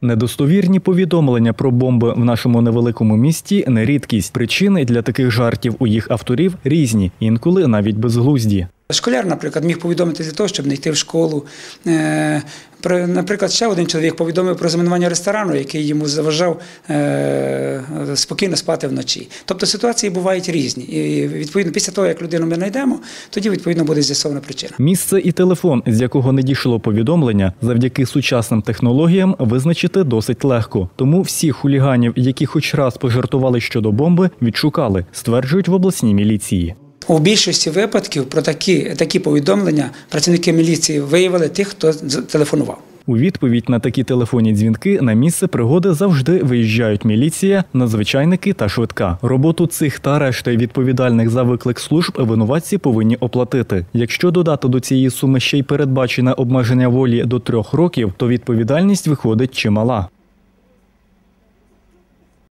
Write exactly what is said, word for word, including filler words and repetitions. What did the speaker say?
Недостовірні повідомлення про бомби в нашому невеликому місті – не рідкість. Причини для таких жартів у їх авторів різні, інколи навіть безглузді. Школяр, наприклад, міг повідомити для того, щоб не йти в школу. Наприклад, ще один чоловік повідомив про замінування ресторану, який йому заважав спокійно спати вночі. Тобто ситуації бувають різні. І відповідно після того, як людину ми знайдемо, тоді відповідно буде з'ясована причина. Місце і телефон, з якого не дійшло повідомлення, завдяки сучасним технологіям визначити досить легко. Тому всіх хуліганів, які хоч раз пожартували щодо бомби, відшукали, стверджують в обласній міліції. У більшості випадків про такі, такі повідомлення працівники міліції виявили тих, хто телефонував. У відповідь на такі телефонні дзвінки на місце пригоди завжди виїжджають міліція, надзвичайники та швидка. Роботу цих та решти відповідальних за виклик служб винуватці повинні оплатити. Якщо додати до цієї суми ще й передбачене обмеження волі до трьох років, то відповідальність виходить чимала.